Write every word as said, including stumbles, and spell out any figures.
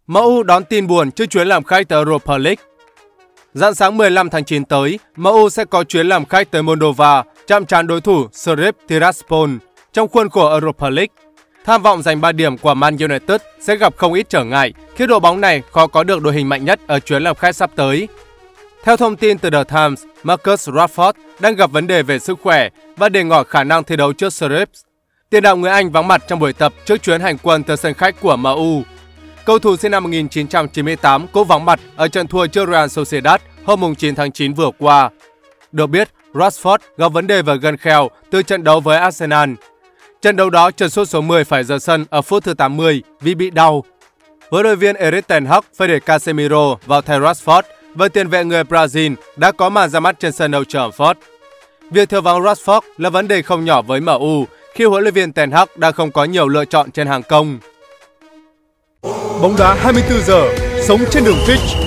em u đón tin buồn trước chuyến làm khách tại Europa League. Rạng sáng mười lăm tháng chín tới, em u sẽ có chuyến làm khách tới Moldova, chạm trán đối thủ Sheriff Tiraspol trong khuôn khổ Europa League. Tham vọng giành ba điểm của Man United sẽ gặp không ít trở ngại khi đội bóng này khó có được đội hình mạnh nhất ở chuyến làm khách sắp tới. Theo thông tin từ The Times, Marcus Rashford đang gặp vấn đề về sức khỏe và để ngỏ khả năng thi đấu trước Sheriff. Tiền đạo người Anh vắng mặt trong buổi tập trước chuyến hành quân tới sân khách của em u. Cầu thủ sinh năm một nghìn chín trăm chín mươi tám cũng vắng mặt ở trận thua trước Real Sociedad hôm chín tháng chín vừa qua. Được biết, Rashford gặp vấn đề về gân kheo từ trận đấu với Arsenal. Trận đấu đó, chân sút số mười phải rời sân ở phút thứ tám mươi vì bị đau. Huấn luyện viên Erik ten Hag phải để Casemiro vào thay Rashford và tiền vệ người Brazil đã có màn ra mắt trên sân Old Trafford. Việc thiếu vắng Rashford là vấn đề không nhỏ với em u khi huấn luyện viên ten Hag đang không có nhiều lựa chọn trên hàng công. Bóng đá hai mươi tư giờ, sống trên đường pitch.